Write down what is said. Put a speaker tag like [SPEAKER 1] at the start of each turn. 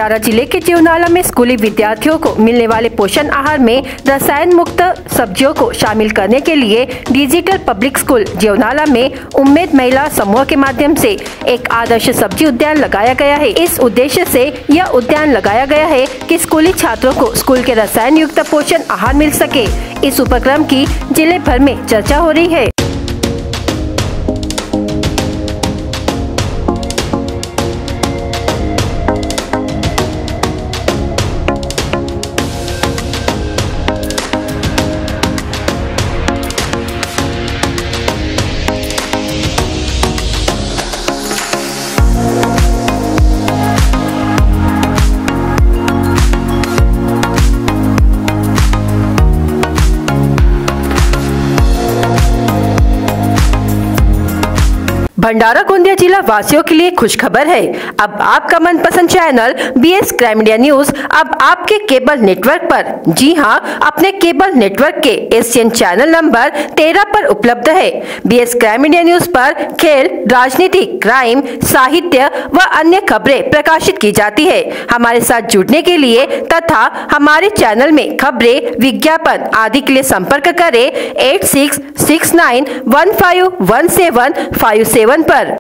[SPEAKER 1] भंडारा जिले के जेवनाला में स्कूली विद्यार्थियों को मिलने वाले पोषण आहार में रसायन मुक्त सब्जियों को शामिल करने के लिए डिजिटल पब्लिक स्कूल जेवनाला में उम्मीद महिला समूह के माध्यम से एक आदर्श सब्जी उद्यान लगाया गया है। इस उद्देश्य से यह उद्यान लगाया गया है कि स्कूली छात्रों को स्कूल के रसायन युक्त पोषण आहार मिल सके। इस उपक्रम की जिले भर में चर्चा हो रही है। भंडारा गोंदिया जिला वासियों के लिए खुशखबर है। अब आपका मनपसंद channel BS crime media news अब आपके केबल नेटवर्क पर, जी हां, अपने केबल नेटवर्क के एशियन चैनल नंबर 13 पर उपलब्ध है। बीएस क्राइम मीडिया न्यूज पर खेल, राजनीति, क्राइम, साहित्य व अन्य खबरें प्रकाशित की जाती है। हमारे साथ जुड़ने के लिए तथा हमारे चैनल में खबरें, विज्ञापन आदि के लिए संपर्क करें 8669151757 पर।